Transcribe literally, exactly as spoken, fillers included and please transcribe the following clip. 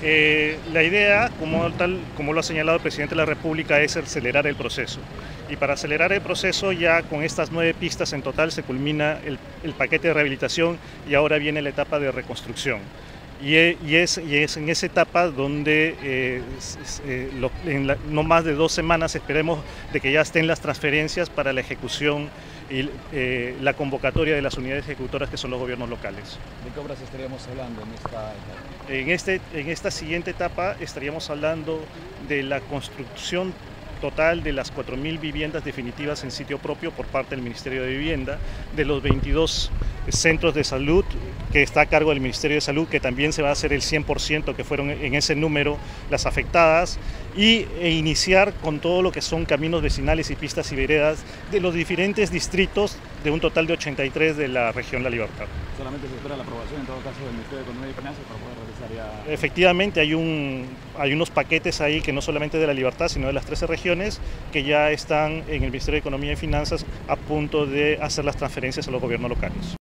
Eh, la idea, como, tal, como lo ha señalado el presidente de la República, es acelerar el proceso. Y para acelerar el proceso, ya con estas nueve pistas en total se culmina el, el paquete de rehabilitación y ahora viene la etapa de reconstrucción. Y, y, es, y es en esa etapa donde eh, eh, lo, en la, no más de dos semanas esperemos de que ya estén las transferencias para la ejecución y eh, la convocatoria de las unidades ejecutoras que son los gobiernos locales. ¿De qué obras estaríamos hablando en esta etapa? En, este, en esta siguiente etapa estaríamos hablando de la construcción total de las cuatro mil viviendas definitivas en sitio propio por parte del Ministerio de Vivienda, de los veintidós centros de salud que está a cargo del Ministerio de Salud, que también se va a hacer el cien por ciento que fueron en ese número las afectadas, y, e iniciar con todo lo que son caminos vecinales y pistas y veredas de los diferentes distritos de un total de ochenta y tres de la región La Libertad. Solamente se espera la aprobación en todo caso del Ministerio de Economía y Finanzas para poder realizar ya... Efectivamente hay, un, hay unos paquetes ahí que no solamente de La Libertad sino de las trece regiones que ya están en el Ministerio de Economía y Finanzas a punto de hacer las transferencias a los gobiernos locales.